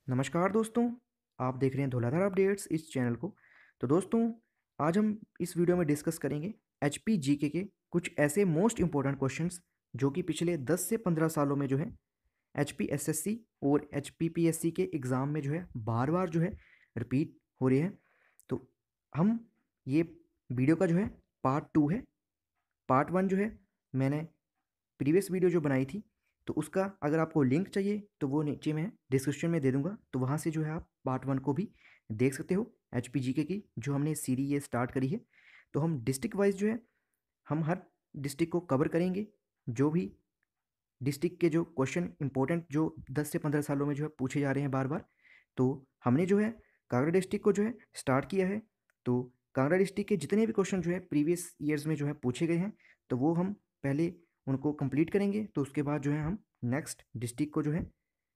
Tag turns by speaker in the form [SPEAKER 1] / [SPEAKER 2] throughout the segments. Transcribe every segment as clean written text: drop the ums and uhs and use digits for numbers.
[SPEAKER 1] नमस्कार दोस्तों, आप देख रहे हैं धौलाधार अपडेट्स इस चैनल को। तो दोस्तों, आज हम इस वीडियो में डिस्कस करेंगे एचपी जीके के कुछ ऐसे मोस्ट इंपॉर्टेंट क्वेश्चंस जो कि पिछले 10 से 15 सालों में जो है एचपी एसएससी और एचपीपीएससी के एग्ज़ाम में जो है बार बार जो है रिपीट हो रहे हैं। तो हम ये वीडियो का जो है पार्ट 2 है। पार्ट 1 जो है मैंने प्रीवियस वीडियो जो बनाई थी, तो उसका अगर आपको लिंक चाहिए तो वो नीचे मैं डिस्क्रिप्शन में दे दूंगा, तो वहाँ से जो है आप पार्ट 1 को भी देख सकते हो। एचपीजीके की जो हमने सीरीज ये स्टार्ट करी है, तो हम डिस्ट्रिक्ट वाइज जो है हम हर डिस्ट्रिक्ट को कवर करेंगे। जो भी डिस्ट्रिक्ट के जो क्वेश्चन इंपॉर्टेंट जो 10 से 15 सालों में जो है पूछे जा रहे हैं बार बार, तो हमने जो है कांगड़ा डिस्ट्रिक्ट को जो है स्टार्ट किया है। तो कांगड़ा डिस्ट्रिक्ट के जितने भी क्वेश्चन जो है प्रीवियस ईयर्स में जो है पूछे गए हैं, तो वो हम पहले उनको कंप्लीट करेंगे। तो उसके बाद जो है हम नेक्स्ट डिस्ट्रिक्ट को जो है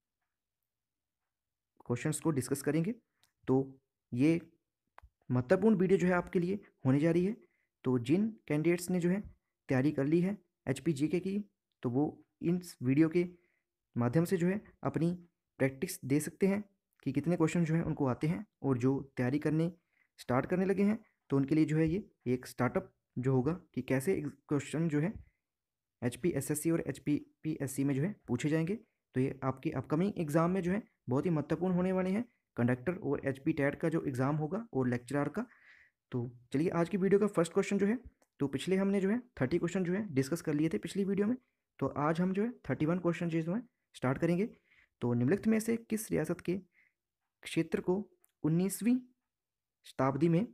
[SPEAKER 1] क्वेश्चंस को डिस्कस करेंगे। तो ये महत्वपूर्ण वीडियो जो है आपके लिए होने जा रही है। तो जिन कैंडिडेट्स ने जो है तैयारी कर ली है एचपीजीके की, तो वो इस वीडियो के माध्यम से जो है अपनी प्रैक्टिस दे सकते हैं कि कितने क्वेश्चन जो हैं उनको आते हैं, और जो तैयारी करने स्टार्ट करने लगे हैं तो उनके लिए जो है ये एक स्टार्टअप जो होगा कि कैसे क्वेश्चन जो है H P S S C और H P P S C में जो है पूछे जाएंगे। तो ये आपके अपकमिंग एग्ज़ाम में जो है बहुत ही महत्वपूर्ण होने वाले हैं, कंडक्टर और एच पी टैट का जो एग्ज़ाम होगा और लेक्चरार का। तो चलिए आज की वीडियो का फर्स्ट क्वेश्चन जो है, तो पिछले हमने जो है 30 क्वेश्चन जो है डिस्कस कर लिए थे पिछली वीडियो में। तो आज हम जो है 31 क्वेश्चन जो है स्टार्ट करेंगे। तो निम्नलिखित में से किस रियासत के क्षेत्र को 19वीं शताब्दी में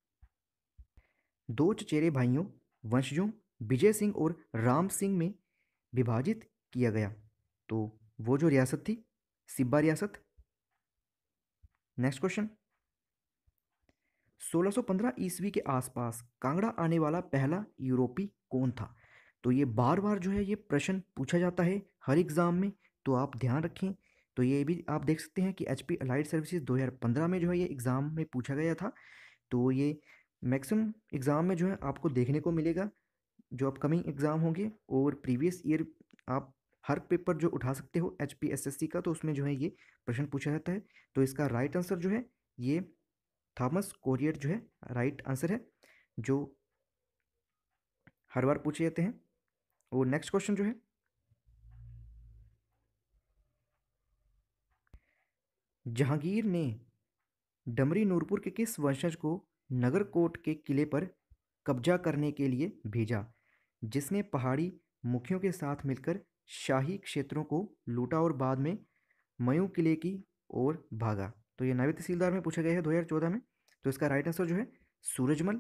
[SPEAKER 1] दो चचेरे भाइयों वंशजों विजय सिंह और राम सिंह में विभाजित किया गया? तो वो जो रियासत थी सिब्बा रियासत। नेक्स्ट क्वेश्चन, 1615 ईस्वी के आसपास कांगड़ा आने वाला पहला यूरोपी कौन था? तो ये बार बार जो है ये प्रश्न पूछा जाता है हर एग्ज़ाम में, तो आप ध्यान रखें। तो ये भी आप देख सकते हैं कि एचपी अलाइड सर्विसेज 2015 में जो है ये एग्ज़ाम में पूछा गया था। तो ये मैक्सिमम एग्ज़ाम में जो है आपको देखने को मिलेगा जो अपकमिंग एग्ज़ाम होंगे, और प्रीवियस ईयर आप हर पेपर जो उठा सकते हो H P S S C का, तो उसमें जो है ये प्रश्न पूछा जाता है। तो इसका राइट आंसर जो है ये थॉमस कोरियर जो है राइट आंसर है, जो हर बार पूछे जाते हैं। और नेक्स्ट क्वेश्चन जो है, जहांगीर ने डमरी नूरपुर के किस वंशज को नगरकोट के किले पर कब्जा करने के लिए भेजा, जिसने पहाड़ी मुखियों के साथ मिलकर शाही क्षेत्रों को लूटा और बाद में मयू किले की ओर भागा? तो ये नायब तहसीलदार में पूछा गया है 2014 में। तो इसका राइट आंसर जो है Surajmal.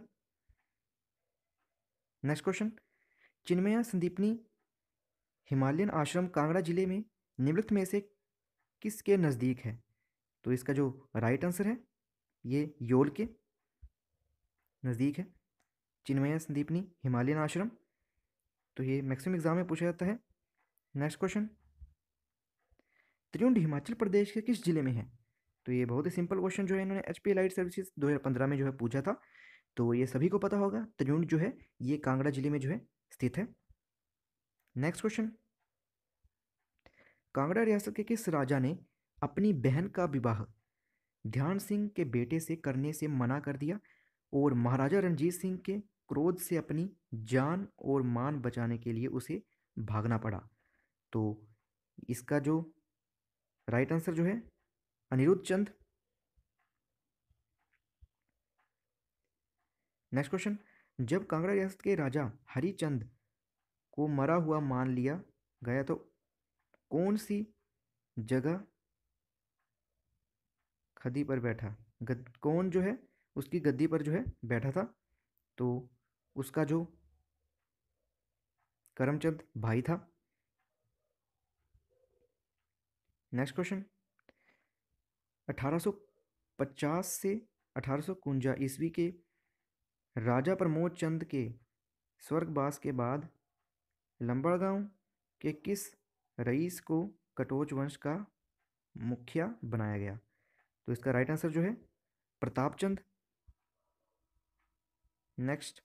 [SPEAKER 1] Next question, Chinmaya Sandeepani Himalayan Ashram Kangra जिले में निम्नलिखित में से किसके नज़दीक है? तो इसका जो राइट आंसर है ये योल के नज़दीक है चिन्मया संदीपनी हिमालयन आश्रम। तो ये मैक्सिमम एग्जाम में पूछा जाता है। नेक्स्ट क्वेश्चन, त्रियुंड हिमाचल प्रदेश के किस जिले में है? तो ये बहुत ही सिंपल क्वेश्चन जो है इन्होंने एच पी लाइट सर्विसेज 2015 में जो है पूछा था। तो ये सभी को पता होगा, त्रियुंड जो है ये कांगड़ा जिले में जो है स्थित है। नेक्स्ट क्वेश्चन, कांगड़ा रियासत के किस राजा ने अपनी बहन का विवाह ध्यान सिंह के बेटे से करने से मना कर दिया और महाराजा रणजीत सिंह के क्रोध से अपनी जान और मान बचाने के लिए उसे भागना पड़ा? तो इसका जो राइट आंसर जो है अनिरुद्ध चंद। नेक्स्ट क्वेश्चन, जब कांगड़ा रियासत के राजा हरिचंद को मरा हुआ मान लिया गया, तो कौन सी जगह खदी पर बैठा, कौन जो है उसकी गद्दी पर जो है बैठा था? तो उसका जो करमचंद भाई था। नेक्स्ट क्वेश्चन, 1850 से 1851 ईस्वी के राजा प्रमोद चंद के स्वर्गवास के बाद लंबड़गांव के किस रईस को कटोच वंश का मुखिया बनाया गया? तो इसका राइट आंसर जो है प्रताप चंद। नेक्स्ट,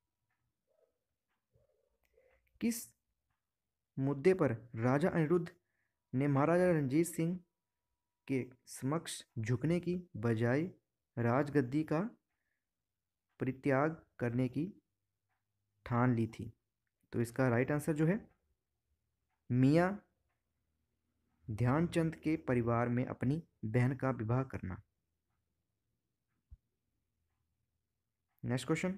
[SPEAKER 1] किस मुद्दे पर राजा अनिरुद्ध ने महाराजा रणजीत सिंह के समक्ष झुकने की बजाय राजगद्दी का परित्याग करने की ठान ली थी। तो इसका राइट आंसर जो है मियाँ ध्यानचंद के परिवार में अपनी बहन का विवाह करना। Next question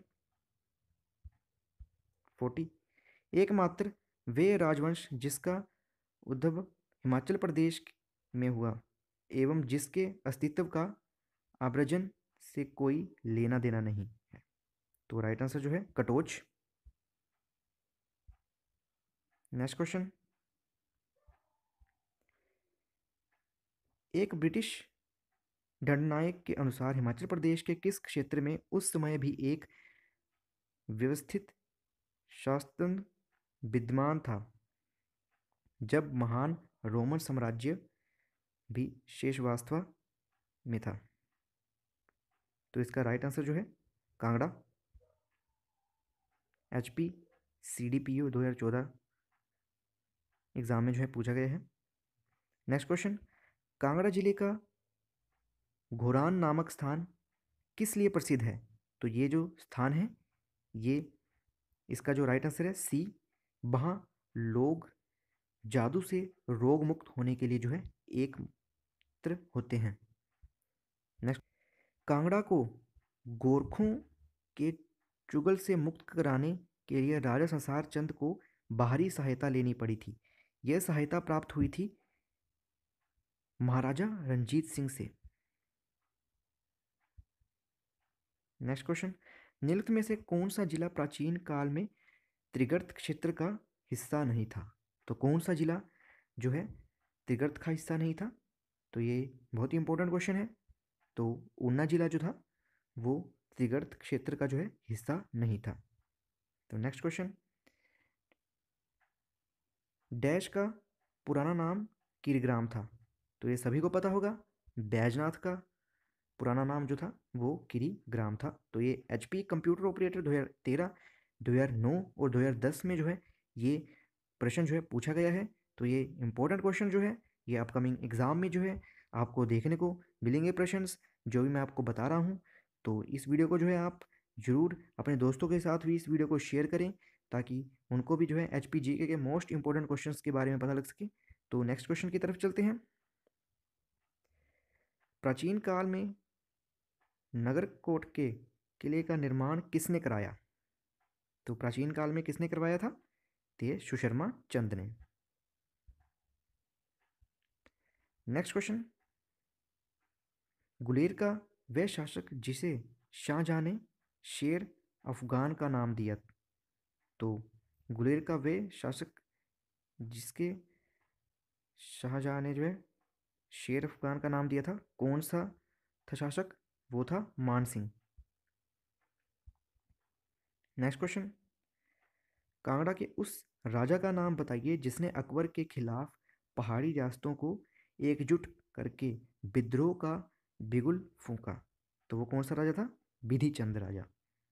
[SPEAKER 1] 40। एकमात्र वे राजवंश जिसका उद्भव हिमाचल प्रदेश में हुआ एवं जिसके अस्तित्व का आव्रजन से कोई लेना देना नहीं है। तो राइट आंसर जो है कटोच। नेक्स्ट क्वेश्चन, एक ब्रिटिश दंडनायक के अनुसार हिमाचल प्रदेश के किस क्षेत्र में उस समय भी एक व्यवस्थित शासन विद्यमान था जब महान रोमन साम्राज्य भी शेषवास्तव में था? तो इसका राइट आंसर जो है कांगड़ा। HP CDPO 2014 एग्जाम में जो है पूछा गया है। नेक्स्ट क्वेश्चन, कांगड़ा जिले का घोरान नामक स्थान किस लिए प्रसिद्ध है? तो ये जो स्थान है ये इसका जो राइट आंसर है C, वहाँ लोग जादू से रोग मुक्त होने के लिए जो है एकत्र होते हैं। नेक्स्ट, कांगड़ा को गोरखों के चुगल से मुक्त कराने के लिए राजा संसार चंद को बाहरी सहायता लेनी पड़ी थी। यह सहायता प्राप्त हुई थी महाराजा रणजीत सिंह से। नेक्स्ट क्वेश्चन, निम्नलिखित में से कौन सा जिला प्राचीन काल में त्रिगर्त क्षेत्र का हिस्सा नहीं था? तो कौन सा जिला जो है त्रिगर्त का हिस्सा नहीं था? तो ये बहुत ही इंपॉर्टेंट क्वेश्चन है। तो ऊना जिला जो था वो त्रिगर्त क्षेत्र का जो है हिस्सा नहीं था। तो नेक्स्ट क्वेश्चन, डैश का पुराना नाम कीरग्राम था। तो ये सभी को पता होगा, बैजनाथ का पुराना नाम जो था वो कीरीग्राम था। तो ये HP कंप्यूटर ऑपरेटर 2013, 2009 और 2010 में जो है ये प्रश्न जो है पूछा गया है। तो ये इंपॉर्टेंट क्वेश्चन जो है ये अपकमिंग एग्जाम में जो है आपको देखने को मिलेंगे प्रश्न जो भी मैं आपको बता रहा हूँ। तो इस वीडियो को जो है आप ज़रूर अपने दोस्तों के साथ भी इस वीडियो को शेयर करें ताकि उनको भी जो है HP GK के मोस्ट इंपॉर्टेंट क्वेश्चंस के बारे में पता लग सके। तो नेक्स्ट क्वेश्चन की तरफ चलते हैं। प्राचीन काल में नगरकोट के किले का निर्माण किसने कराया? तो प्राचीन काल में किसने करवाया था? तो ये सुशर्मा चंद ने। नेक्स्ट क्वेश्चन, गुलेर का वह शासक जिसे शाहजहां ने शेर अफगान का नाम दिया। तो गुलेर का वह शासक जिसके शाहजहां ने जो है शेर अफगान का नाम दिया था, कौन सा था शासक? वो था मान सिंह। नेक्स्ट क्वेश्चन, कांगड़ा के उस राजा का नाम बताइए जिसने अकबर के खिलाफ पहाड़ी रियासतों को एकजुट करके विद्रोह का बिगुल फूंका। तो वो कौन सा राजा था? बिधि चंद राजा।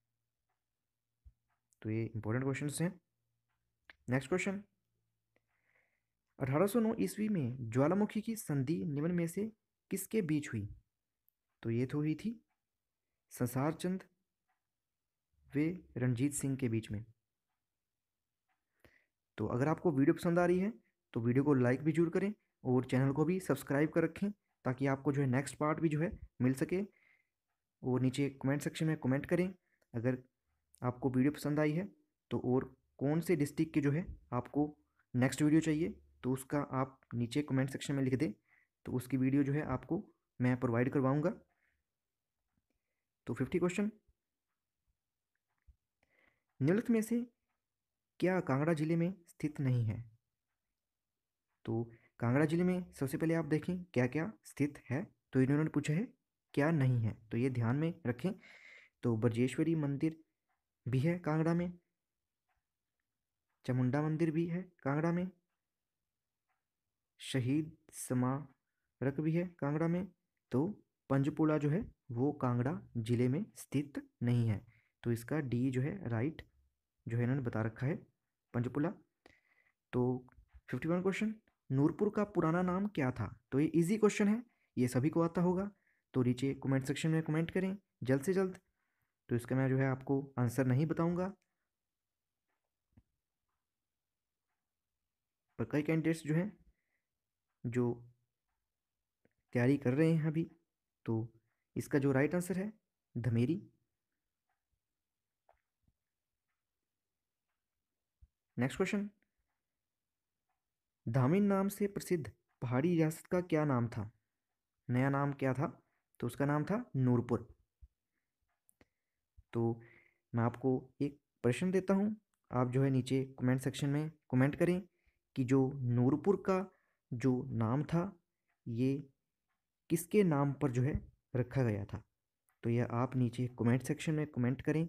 [SPEAKER 1] तो ये इंपॉर्टेंट क्वेश्चंस हैं। नेक्स्ट क्वेश्चन, 1809 ईस्वी में ज्वालामुखी की संधि निम्न में से किसके बीच हुई? तो ये तो हुई थी संसार चंद वे रणजीत सिंह के बीच में। तो अगर आपको वीडियो पसंद आ रही है तो वीडियो को लाइक भी जरूर करें और चैनल को भी सब्सक्राइब कर रखें ताकि आपको जो है नेक्स्ट पार्ट भी जो है मिल सके। और नीचे कमेंट सेक्शन में कमेंट करें अगर आपको वीडियो पसंद आई है तो, और कौन से डिस्ट्रिक्ट की जो है आपको नेक्स्ट वीडियो चाहिए तो उसका आप नीचे कमेंट सेक्शन में लिख दें तो उसकी वीडियो जो है आपको मैं प्रोवाइड करवाऊँगा। तो 50 क्वेश्चन, निम्नलिखित में से क्या कांगड़ा जिले में स्थित नहीं है? तो कांगड़ा जिले में सबसे पहले आप देखें क्या क्या स्थित है। तो इन्होंने पूछा है क्या नहीं है, तो ये ध्यान में रखें। तो ब्रजेश्वरी मंदिर भी है कांगड़ा में, चामुंडा मंदिर भी है कांगड़ा में, शहीद स्मारक भी है कांगड़ा में। तो पंचपुला जो है वो कांगड़ा जिले में स्थित नहीं है। तो इसका D जो है राइट जो है इन्होंने बता रखा है पंचपुला। तो 51 क्वेश्चन, नूरपुर का पुराना नाम क्या था? तो ये इजी क्वेश्चन है, ये सभी को आता होगा, तो नीचे कमेंट सेक्शन में कमेंट करें जल्द से जल्द। तो इसका मैं जो है आपको आंसर नहीं बताऊंगा, पर कई कैंडिडेट्स जो हैं जो तैयारी कर रहे हैं अभी, तो इसका जो राइट आंसर है धमेरी। नेक्स्ट क्वेश्चन, धामिन नाम से प्रसिद्ध पहाड़ी रियासत का क्या नाम था? नया नाम क्या था? तो उसका नाम था नूरपुर। तो मैं आपको एक प्रश्न देता हूँ, आप जो है नीचे कमेंट सेक्शन में कमेंट करें कि जो नूरपुर का जो नाम था ये किसके नाम पर जो है रखा गया था। तो यह आप नीचे कमेंट सेक्शन में कमेंट करें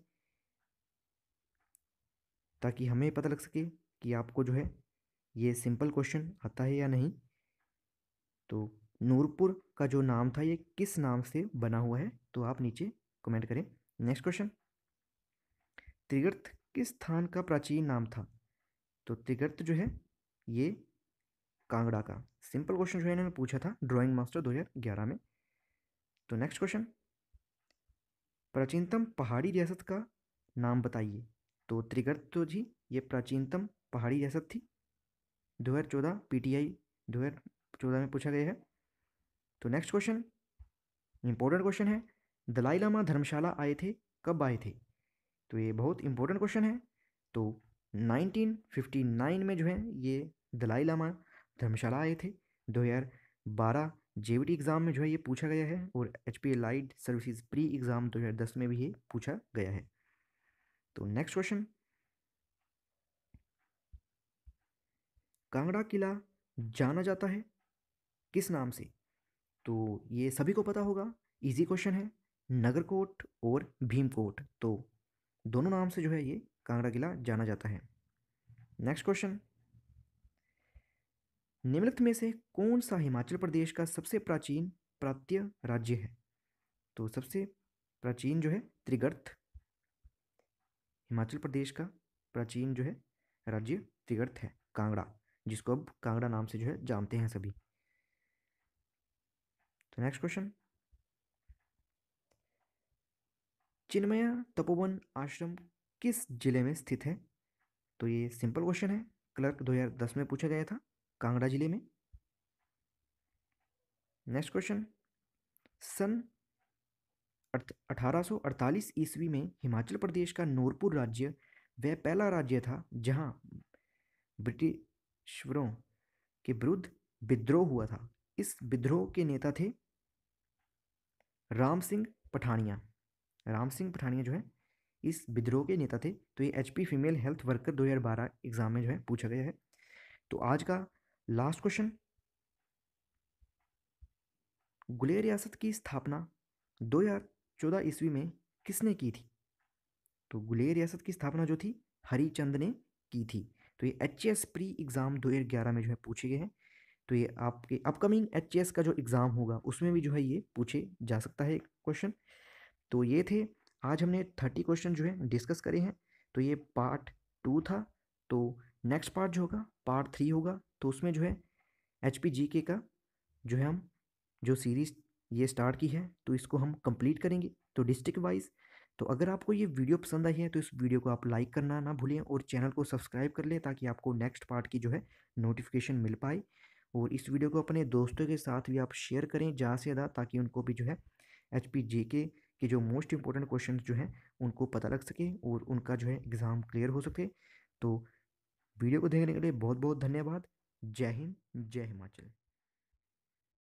[SPEAKER 1] ताकि हमें पता लग सके कि आपको जो है ये सिंपल क्वेश्चन आता है या नहीं। तो नूरपुर का जो नाम था ये किस नाम से बना हुआ है, तो आप नीचे कमेंट करें। नेक्स्ट क्वेश्चन, त्रिगर्त किस स्थान का प्राचीन नाम था? तो त्रिगर्त जो है ये कांगड़ा का। सिंपल क्वेश्चन जो है इन्होंने पूछा था ड्राइंग मास्टर 2011 में। तो नेक्स्ट क्वेश्चन, प्राचीनतम पहाड़ी रियासत का नाम बताइए। तो त्रिगर्त तो जी ये प्राचीनतम पहाड़ी रियासत थी, 2014 पीटीआई 2014 में पूछा गया है। तो नेक्स्ट क्वेश्चन इंपॉर्टेंट क्वेश्चन है, दलाई लामा धर्मशाला आए थे, कब आए थे? तो ये बहुत इंपॉर्टेंट क्वेश्चन है। तो 1959 में जो है ये दलाई लामा धर्मशाला आए थे। 2012 जेवीटी एग्ज़ाम में जो है ये पूछा गया है, और HP allied services pre exam 2010 में भी ये पूछा गया है। तो नेक्स्ट क्वेश्चन, कांगड़ा किला जाना जाता है किस नाम से? तो ये सभी को पता होगा, इजी क्वेश्चन है, नगरकोट और भीमकोट। तो दोनों नाम से जो है ये कांगड़ा किला जाना जाता है। नेक्स्ट क्वेश्चन, निम्नलिखित में से कौन सा हिमाचल प्रदेश का सबसे प्राचीन प्रांतीय राज्य है? तो सबसे प्राचीन जो है त्रिगर्त, हिमाचल प्रदेश का प्राचीन जो है राज्य त्रिगर्त है, कांगड़ा, जिसको अब कांगड़ा नाम से जो है जानते हैं सभी। तो नेक्स्ट क्वेश्चन, चिन्मया तपोवन आश्रम किस जिले में स्थित है? तो ये सिंपल क्वेश्चन है, क्लर्क 2010 में पूछा गया था, कांगड़ा जिले में। नेक्स्ट क्वेश्चन, सन 1848 ईस्वी में हिमाचल प्रदेश का नूरपुर राज्य वह पहला राज्य था जहां ब्रिटिशरों के विरुद्ध विद्रोह हुआ था। इस विद्रोह के नेता थे राम सिंह पठानिया। राम सिंह पठानिया जो है इस विद्रोह के नेता थे। तो ये HP female health worker 2012 exam में जो है पूछा गया है। तो आज का लास्ट क्वेश्चन, गुलेर रियासत की स्थापना 2014 ईस्वी में किसने की थी? तो गुलेर रियासत की स्थापना जो थी हरिचंद ने की थी। तो ये HS प्री एग्ज़ाम 2011 में जो है पूछे गए हैं। तो ये आपके अपकमिंग HS का जो एग्ज़ाम होगा उसमें भी जो है ये पूछे जा सकता है क्वेश्चन। तो ये थे आज हमने 30 क्वेश्चन जो है डिस्कस करे हैं। तो ये पार्ट 2 था। तो नेक्स्ट पार्ट जो होगा पार्ट 3 होगा। तो उसमें जो है HP GK का जो है हम जो सीरीज़ ये स्टार्ट की है तो इसको हम कंप्लीट करेंगे, तो डिस्ट्रिक्ट वाइज। तो अगर आपको ये वीडियो पसंद आई है तो इस वीडियो को आप लाइक करना ना भूलें और चैनल को सब्सक्राइब कर लें ताकि आपको नेक्स्ट पार्ट की जो है नोटिफिकेशन मिल पाए। और इस वीडियो को अपने दोस्तों के साथ भी आप शेयर करें ज़्यादा से ज़्यादा ताकि उनको भी जो है HP GK के जो मोस्ट इंपॉर्टेंट क्वेश्चन जो हैं उनको पता लग सके और उनका जो है एग्ज़ाम क्लियर हो सके। तो वीडियो को देखने के लिए बहुत बहुत धन्यवाद। जय हिंद, जय हिमाचल।